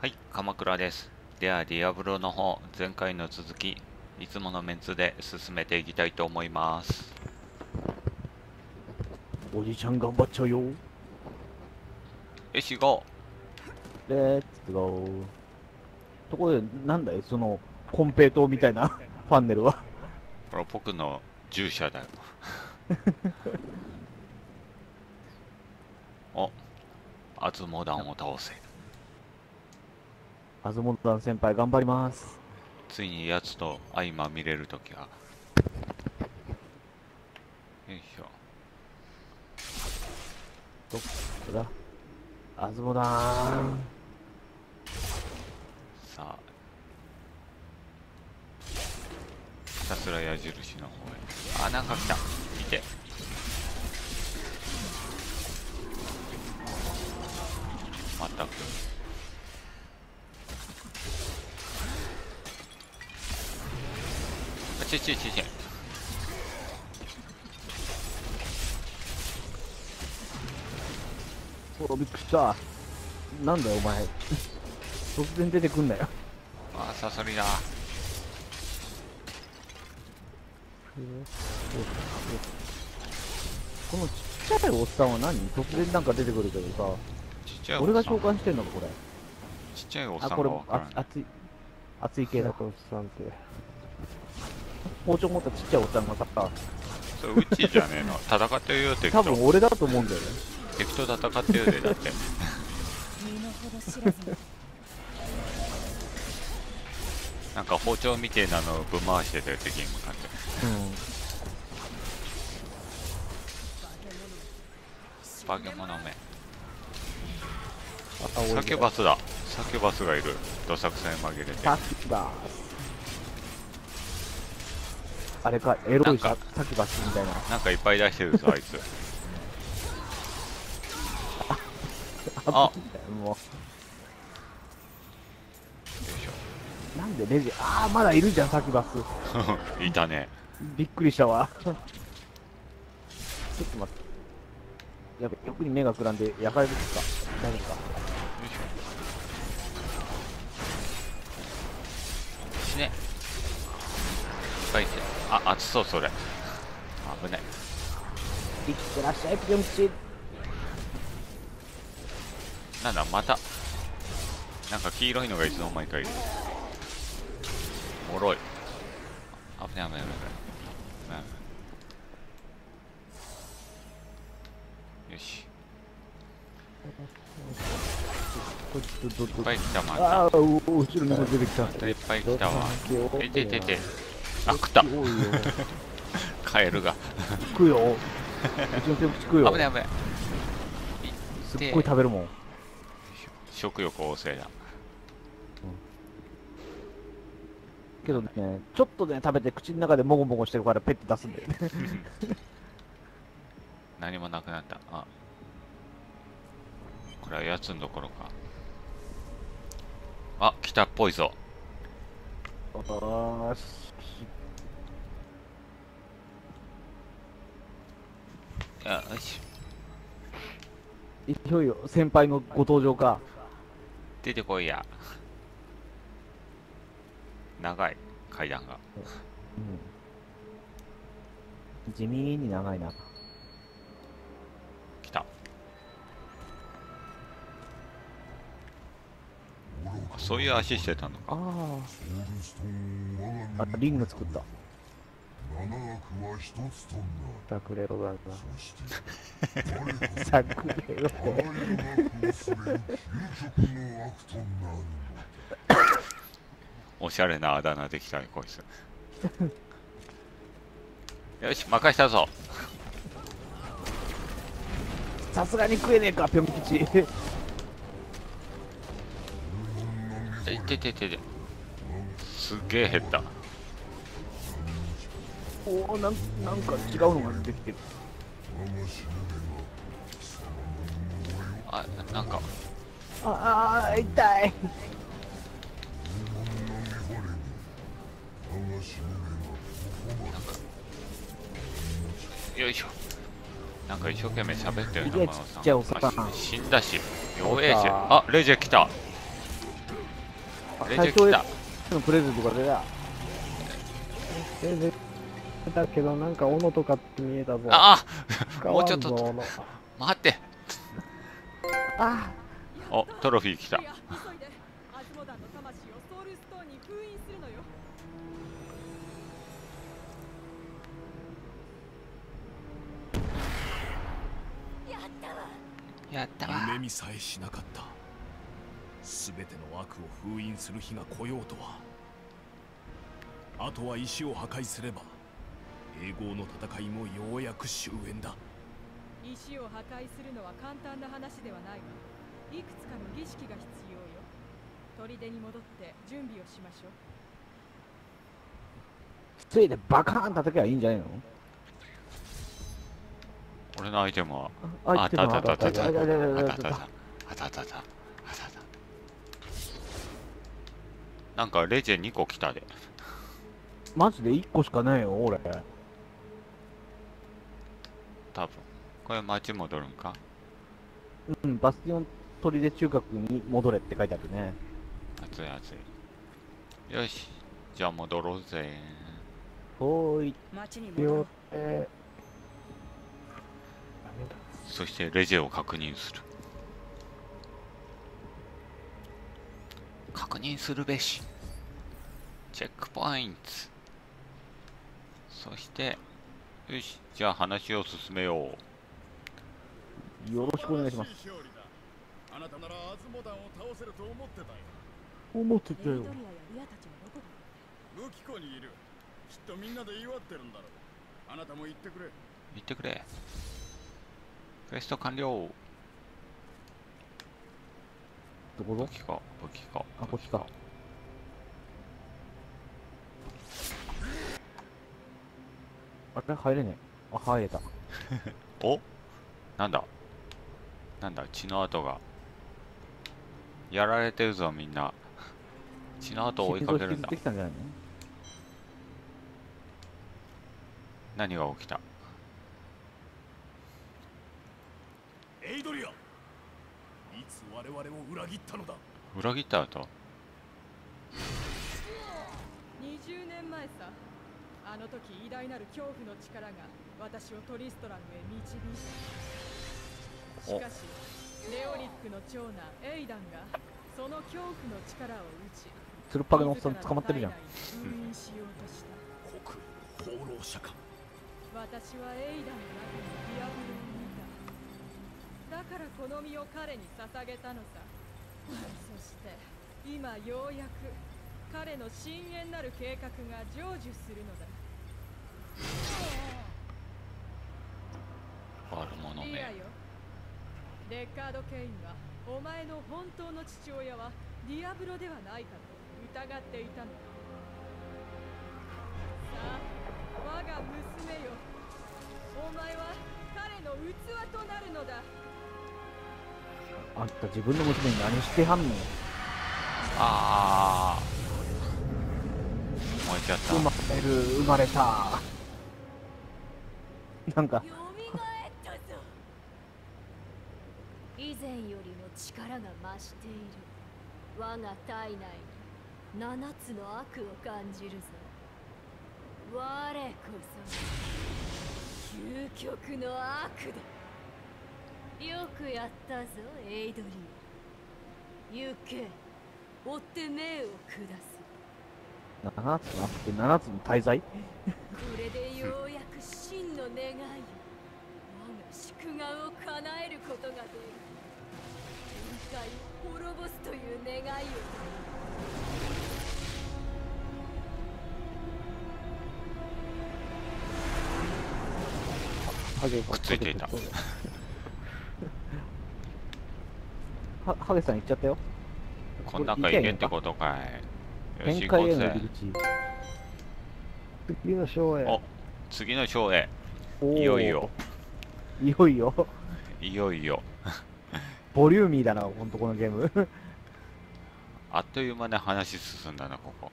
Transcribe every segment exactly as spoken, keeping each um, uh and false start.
はい、鎌倉です。では、ディアブロの方、前回の続き、いつものメンツで進めていきたいと思います。 おじちゃん頑張っちゃうよ。 よし、ゴレッツゴー。ところで、なんだいその、コンペイトーみたいなパネルは。 ー。これ僕の従者だよ。お、アズモダンを倒せ。 アズモダン先輩頑張ります。 ついに奴と相まみれるときが。よいしょ。 どこだアズモダン。 さあ、ひたすら矢印の方へ。あ、なんか来た。見て。まったく。あちちちち。 お、びっくりした。なんだよお前。突然出てくんなよ。 あ、サソリだ。 このちっちゃいおっさんは何突然なんか出てくるけどさ。 ちっちゃいおっさん。 俺が召喚してんのかこれ。 ちっちゃいおっさあ、これんがわからない。 あ熱い熱い系だ。 おっさんって包丁持ったちっちゃいおっさんがさ、 それうちじゃねえの。戦ってるよ、敵と。 多分俺だと思うんだよね。 敵と戦ってるで、だって。なんか包丁みてえなのをぶん回してたよ、敵に向かって。化け物め。サキュバスだ。サキュバスがいる。どさくさに紛れて。 サキバス。あれか、エロいサキバスみたいな。 なんかいっぱい出してるぞ、あいつ。あ、 もう。 よいしなんでレジ、ああ、まだいるじゃん、サキバス。 ょ。いたね。 びっくりしたわ。ちょっと待って。やべ、欲に目がくらんで焼かれるんですか。大丈夫か。 よいしょ。死ね。いっぱいいて。あ、熱そう、それ。危ない。 いってらっしゃい、ピョンチ。 なんだ、また。なんか黄色いのがいつの間にかいる。もろい。危ない危ない危ない危ない。よし。 こっちとどいっぱい来た、まああ、 た。 後ろにも出てきた。 またいっぱい来たわ。えててて。あ、食っ食た。カエルが。 食うよ。うちの手口食うよ。 危ない危ない。 すっごい食べるもん。 食欲旺盛だ。 けどね、ちょっとね、食べて口の中でもごもごしてるからペッて出すんだよね。 何もなくなった。あ、これはやつのところか。あ、来たっぽいぞ。 あーしよし。 いよいよ先輩のご登場か。 出てこいや。長い階段が。 うん、地味に長いな。 来た。そういう足してたのか。 ああ。あ、リング作った。 ラクレロだな。 サクレロ。 おしゃれなあだ名できたね、こいつ。よし、任したぞ。 さすがに食えねえか、ぴょん吉。 いてててて。すげえ減った。 おお、なんなんか違うのが出てきてる。 あ、なんか。 ああ、痛い。 よいしょ。なんか一生懸命喋ってるな、 いやマノさん。 ちっちゃいおっさんあ死んだし、弱えし。あ、レジェ来た。 あレジェ来た。 のプレゼントが出た。 全然だけど、なんか斧とかって見えたぞ。 あ使あもうちょっとわんぞ斧待って。 あお、トロフィー来た。 急いでアズモダンの魂をソウルストーンに封印するのよ。やったわ。 やったわ。 夢見さえしなかった。すべての悪を封印する日が来ようとは。あとは石を破壊すれば永劫の戦いもようやく終焉だ。 石を破壊するのは簡単な話ではないが、いくつかの儀式が必要よ。砦に戻って準備をしましょう。 杖でバカーン叩けばいいんじゃないの？ 俺のアイテムはああったあったあったあったあったあったあったあったああったあったあったあった。なんかレジェにこ来たで。 マジでいっこしかないよ、俺。 多分これ町戻るんか。 うん、バスティオン砦中核に戻れって書いてあるね。 熱い熱い。よし、じゃあ戻ろうぜ。 ほーい。 町によ戻ろう。 ってダメだ。 そしてレジェを確認する。確認するべし。チェックポイント。そしてよし、じゃあ話を進めよう。 よろしくお願いします。 あなたならアズモダンを倒せると思ってたよ。 思ってたよ。 エイドリアやリアたちはどこだ。 武器庫にいる。きっとみんなで祝ってるんだろう。あなたも言ってくれ。 言ってくれ。クエスト完了。 どこぞ武器庫、武器庫。 あ、こっちか。あれ入れねえ。あ、入れた。 お、なんだなんだ、血の跡が。やられてるぞみんな。血の跡を追いかけるんだ引きずって。きたんじゃないの？ 何が起きた？ エイドリア、いつ我々を裏切ったのだ。 裏切った後？ にじゅうねんまえさ。あの時偉大なる恐怖の力が私をトリストラムへ導いた。しかしレオリックの長男エイダンがその恐怖の力を打ち、 ツルッパゲのおっさん捕まってるじゃん。 封印しようとした。 国放浪者か。 私はエイダンの中にディアブロを見た。だからこの身を彼に捧げたのさ。そして今ようやく彼の深淵なる計画が成就するのだ。 悪者め。 いやよ、レッカード・ケインはお前の本当の父親はディアブロではないかと疑っていたのだ。さあ、我が娘よ、お前は彼の器となるのだ。 あんた自分の娘に何してはんの？ ああ、燃えちゃった。 生まれる、生まれた。なんか、 よみがえったぞ。 以前よりも力が増している。我が体内に七つの悪を感じるぞ。我こそ究極の悪だ。よくやったぞ、エイドリー。行け、追って命を下す。 七つの悪って七つの大罪？ これでようやく真の願いを、我が祝願を叶えることができる。天界を滅ぼすという願いを。 ハゲくっついていた。 は、ハゲさん行っちゃったよ。 こん中行けってことかい。よし展行こうぜ開への入り。口。 次の章へ。 お、次の章へ。 おーいよいよ。 いよいよ。 いよいよ。 ボリューミーだな、ほんとこのゲーム。 あっという間に話進んだな、ここ。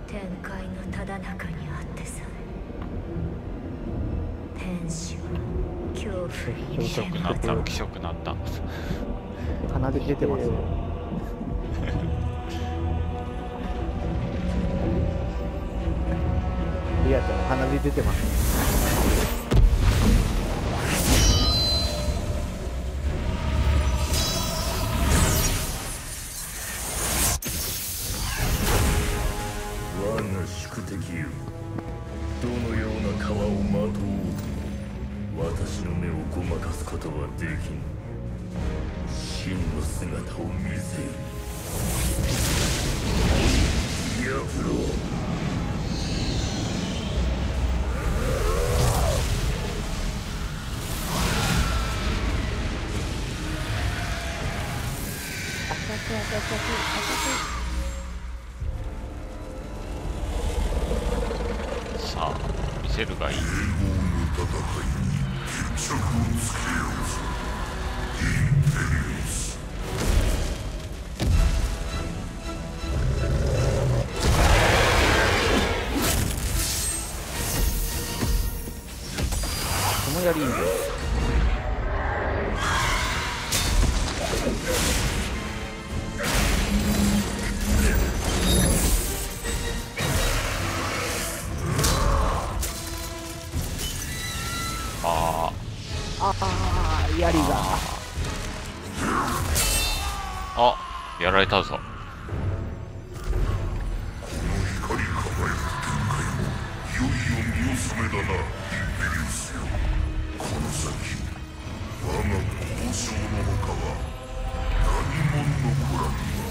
天界のただ中にあってさえ天使は恐怖に気色なった気色なった鼻で出てますよ。リアちゃん鼻で出てます。 我が宿敵よ、どのような皮をまとおうと私の目をごまかすことはできん。真の姿を見せよ。ディアブロ。 さあ見せるがいい。 このやりいいね。 あああ、槍が。 あやられたぞ。 光り輝く展開もいよいよ見納めだな、インペリウスよ。この先我が交渉の他は何も残らぬ。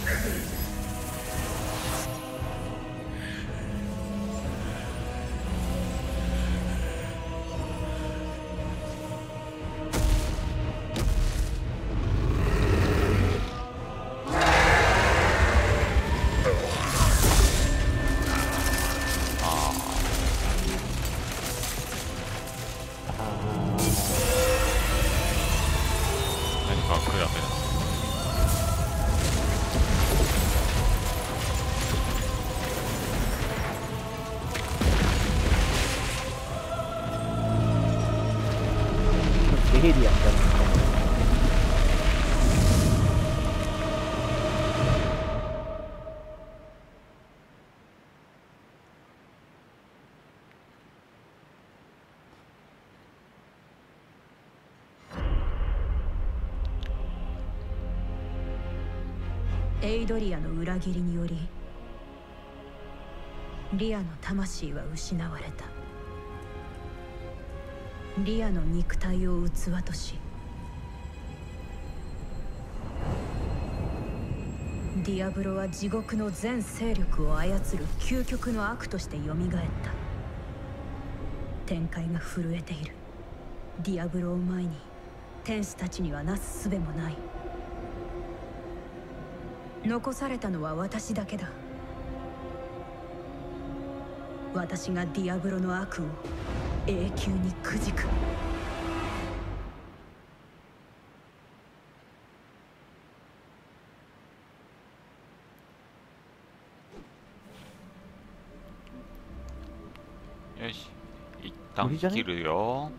何かクラブだ。 エヘリアみたいな。 エイドリアの裏切りによりリアの魂は失われた。リアの肉体を器としディアブロは地獄の全勢力を操る究極の悪として蘇った。天界が震えている。ディアブロを前に天使たちにはなす術もない。残されたのは私だけだ。私がディアブロの悪を永久にくじく。 よし一旦切るよ。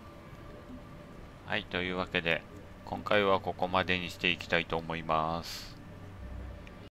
はい、というわけで今回はここまでにしていきたいと思います。